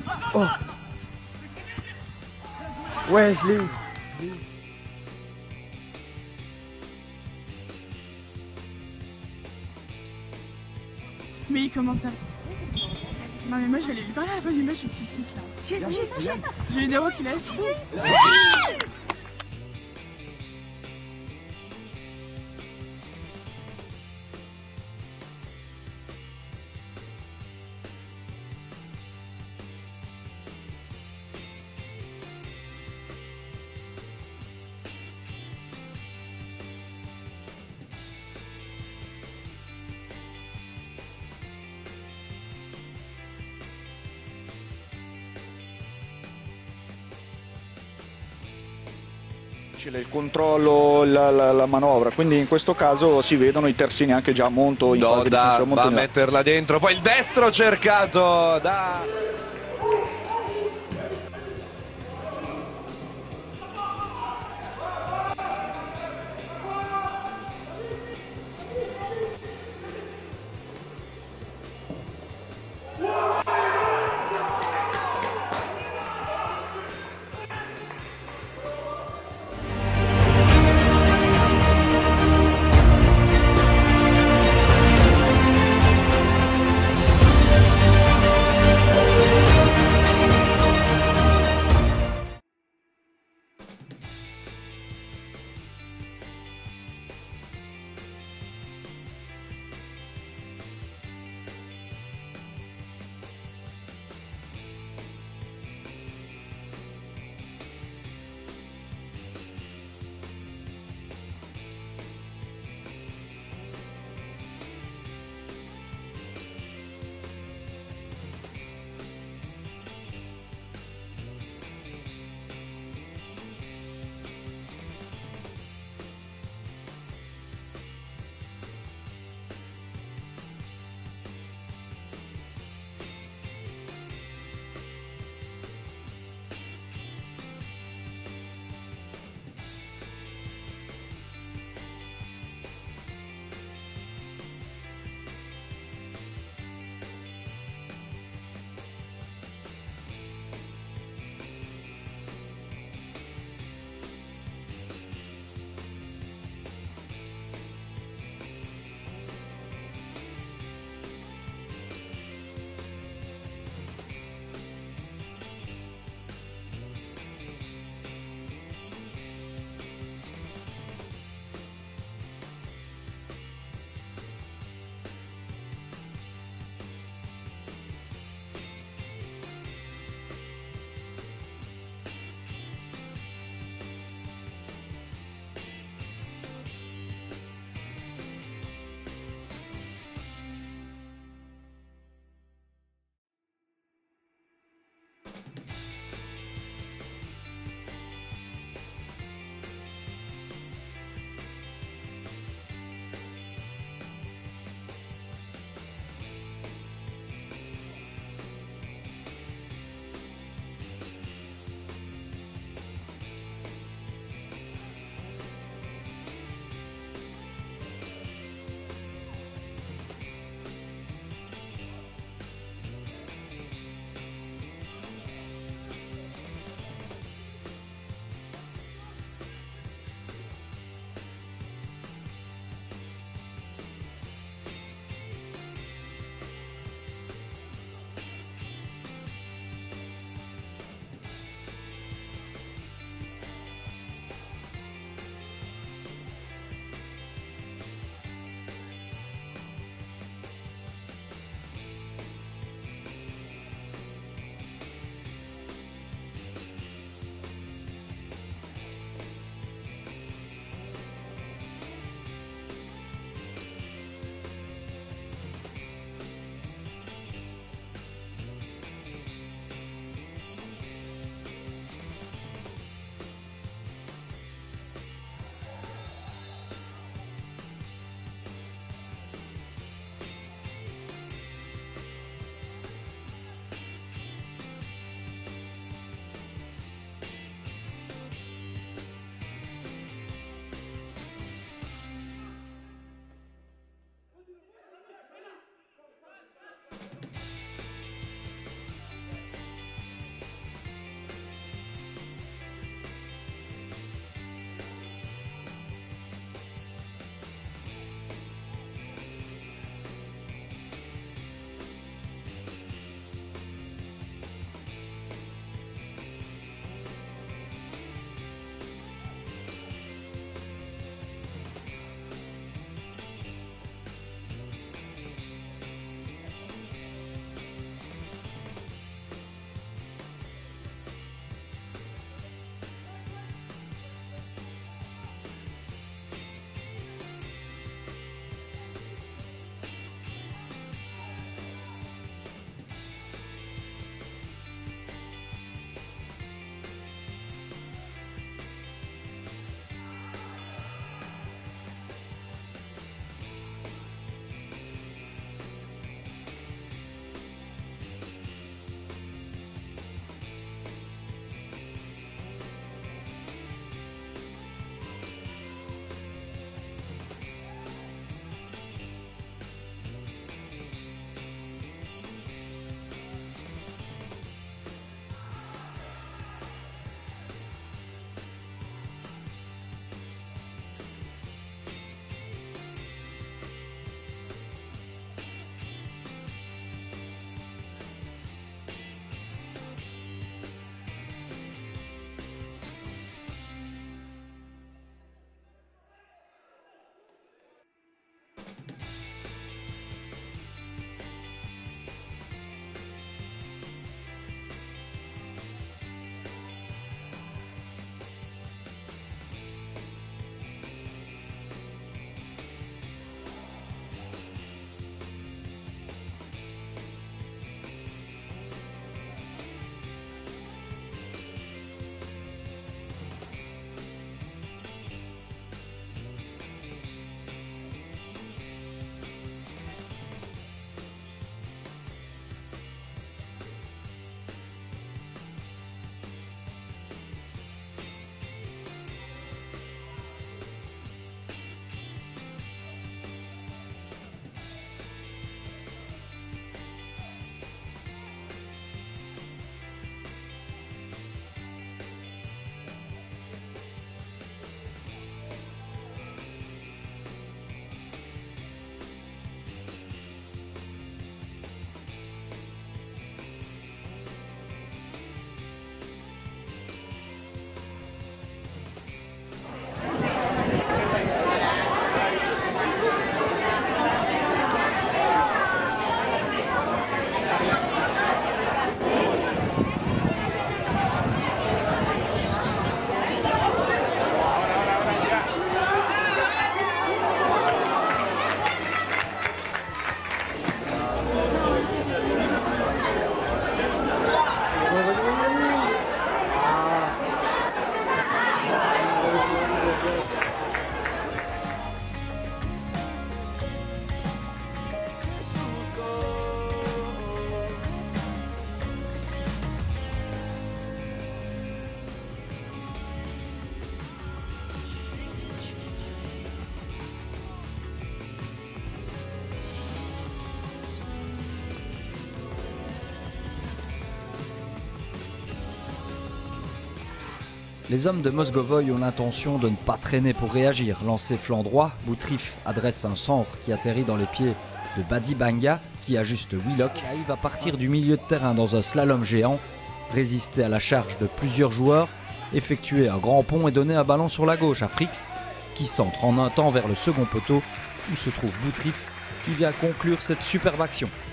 Oh. Wesley. Mais comment ça? Non mais moi je l'ai vu par là, la fin du match, je me suis dit c'est ça. J'ai eu des rotulations. Il controllo, la manovra, quindi in questo caso si vedono i terzini anche già molto in fase difensiva, molto va a in là. metterla dentro, poi il destro cercato da... Les hommes de Mozgovoy ont l'intention de ne pas traîner pour réagir. Lancé flanc droit, Boutrif adresse un centre qui atterrit dans les pieds de Badi Banga, qui ajuste Willock. Il va partir du milieu de terrain dans un slalom géant, résister à la charge de plusieurs joueurs, effectuer un grand pont et donner un ballon sur la gauche à Frix, qui centre en un temps vers le second poteau, où se trouve Boutrif, qui vient conclure cette superbe action.